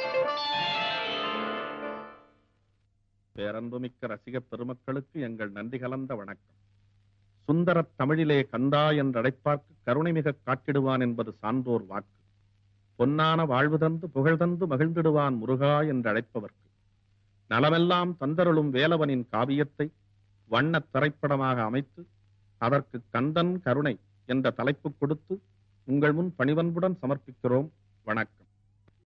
பேரன்புமிக்க ரசிக பெருமக்களுக்கு எங்கள் நன்றி கலந்த வணக்கம். சுந்தரத் தமிழிலே கந்தா என்றழைப்பார்க்கு கருணை மிக காட்டிடுவான் என்பது சான்றோர் வாக்கு. பொன்னான வாழ்வு தந்து புகழ் தந்து மகிழ்ந்திடுவான் முருகா என்றழைப்பவர்க்கு. நலமெல்லாம் தந்தருளும் வேலவனின் காவியத்தை வண்ணத் திரைப்படமாக அமைத்து அதற்கு கந்தன் கருணை என்ற தலைப்பு கொடுத்து உங்கள் முன் பணிவன்புடன் சமர்ப்பிக்கிறோம். வணக்கம்.